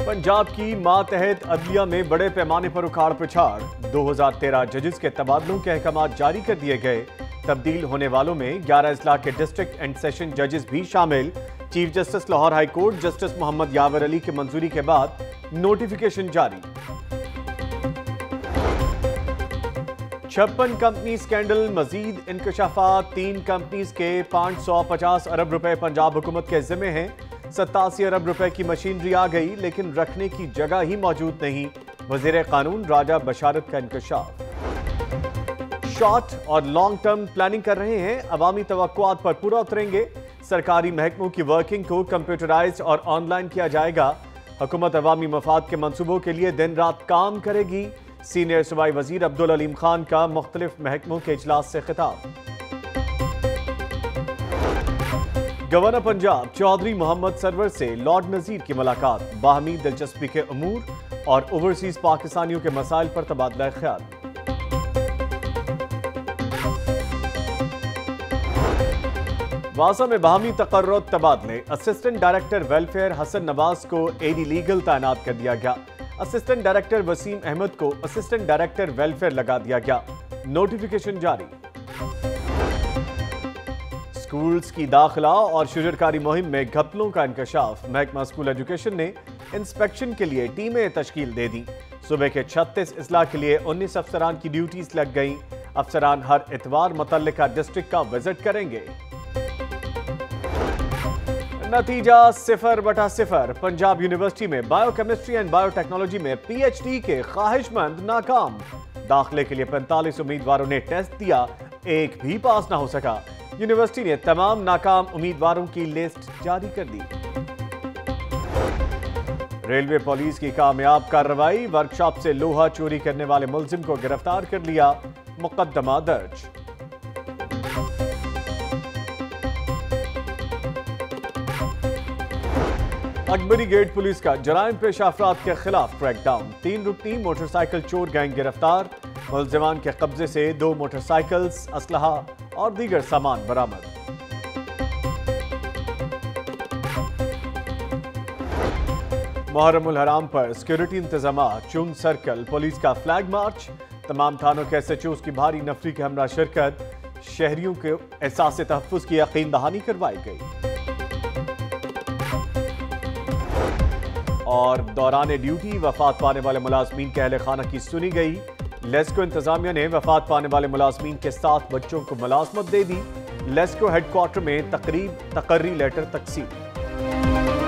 पंजाब की मातहत अदलिया में बड़े पैमाने पर उखाड़ पिछाड़। 2013 जजेस के तबादलों के अहकाम जारी कर दिए गए। तब्दील होने वालों में 11 अजला के डिस्ट्रिक्ट एंड सेशन जजेस भी शामिल। Chief justice Lahore high court justice Mohammad Yawar Ali की मंजूरी के बाद नोटिफिकेशन जारी। 56 कंपनी स्कैंडल, मजीद इंकशाफात। 3 कंपनीज के 550 अरब रुपए पंजाब हुकूमत के जिम्मे हैं। 87 अरब रुपए की मशीनरी आ गई, लेकिन रखने की जगह ही मौजूद नहीं। वजीर कानून राजा बशारत का इंकशाफ। शॉर्ट और लॉन्ग टर्म प्लानिंग कर रहे हैं, अवामी तवक्कुआत पर पूरा उतरेंगे। सरकारी महकमों की वर्किंग को कंप्यूटराइज और ऑनलाइन किया जाएगा। हुकूमत अवामी मफाद के मंसूबों के लिए दिन रात काम करेगी। सीनियर सूबाई वजीर अब्दुल अलीम खान का मुख्तलिफ महकमों के इजलास से खिताब। गवर्नर पंजाब चौधरी मोहम्मद सरवर से लॉर्ड नजीर की मुलाकात। बाहमी दिलचस्पी के अमूर और ओवरसीज पाकिस्तानियों के मसाइल पर तबादला ख्याल। वासा में बाहमी तकर्रुत तबादले। Assistant director welfare Hasan Nawaz को एडी लीगल तैनात कर दिया गया। असिस्टेंट डायरेक्टर वसीम अहमद को असिस्टेंट डायरेक्टर वेलफेयर लगा दिया गया। नोटिफिकेशन जारी। स्कूल्स की दाखिला और शुजरकारी मुहिम में घपलों का इंकशाफ। महकमा स्कूल एजुकेशन ने इंस्पेक्शन के लिए टीमें तश्कील दे दी। सुबह के 36 अजला के लिए 19 अफसरान की ड्यूटीज लग गई। अफसरान हर इतवार मुतल्लिका डिस्ट्रिक्ट का विजिट करेंगे। नतीजा 0/0। पंजाब यूनिवर्सिटी में बायोकेमिस्ट्री एंड बायोटेक्नोलॉजी में PhD के ख्वाहिशमंद नाकाम। दाखिले के लिए 45 उम्मीदवारों ने टेस्ट दिया, एक भी पास ना हो सका। यूनिवर्सिटी ने तमाम नाकाम उम्मीदवारों की लिस्ट जारी कर दी। रेलवे पुलिस की कामयाब कार्रवाई। वर्कशॉप से लोहा चोरी करने वाले मुलजिम को गिरफ्तार कर लिया। मुकदमा दर्ज। अकबरी गेट पुलिस का जराइम पेशा अफराद के खिलाफ क्रैकडाउन। 3 रुकनी मोटरसाइकिल चोर गैंग गिरफ्तार। मुलजिमान के कब्जे से 2 मोटरसाइकिल्स, असलहा और दीगर सामान बरामद। मुहर्रमुल हराम पर सिक्योरिटी इंतजाम। चुंग सर्कल पुलिस का फ्लैग मार्च। तमाम थानों के SHOs की भारी नफरी के हमरा शिरकत। शहरियों के एहसास तहफ्फुज़ की यकीन दहानी करवाई गई। और दौरान ड्यूटी वफात पाने वाले मुलाजमीन के अहले खाना की सुनी गई। लेस्को इंतजामिया ने वफात पाने वाले मुलाजमीन के 7 बच्चों को मुलाजमत दे दी। लेस्को हेडक्वार्टर में तकरीरी लेटर तकसीम।